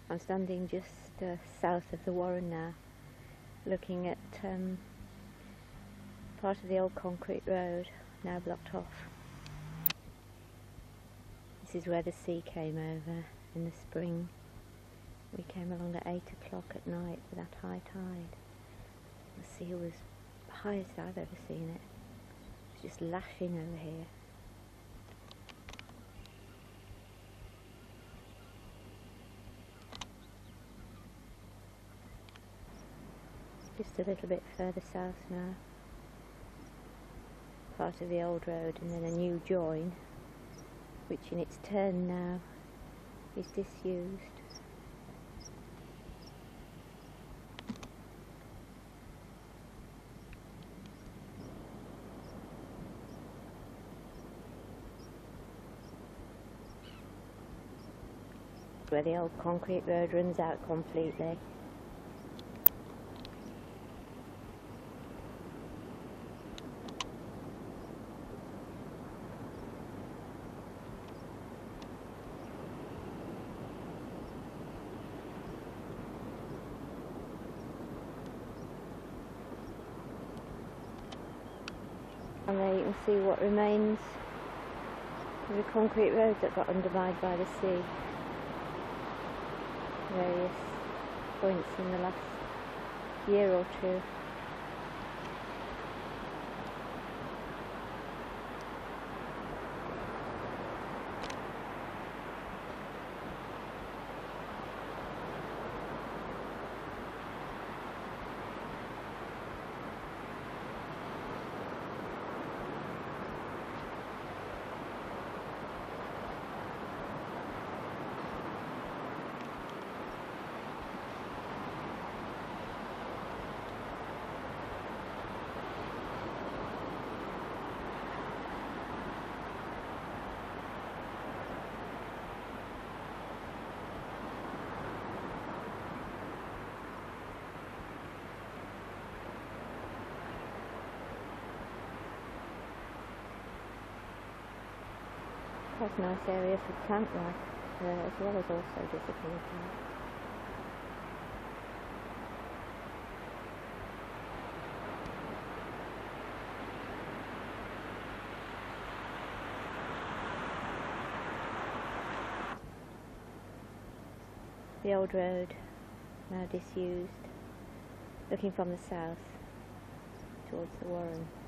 I'm standing just south of the Warren now, looking at part of the old concrete road, now blocked off. This is where the sea came over in the spring. We came along at 8 o'clock at night with that high tide. The sea was the highest I've ever seen it. It was just lashing over here. Just a little bit further south now. Part of the old road and then a new join, which in its turn now is disused. Where the old concrete road runs out completely. And there you can see what remains of the concrete roads that got undermined by the sea. Various points in the last year or two. Quite a nice area for plant life as well as also disappeared. The old road, now disused, looking from the south towards the Warren.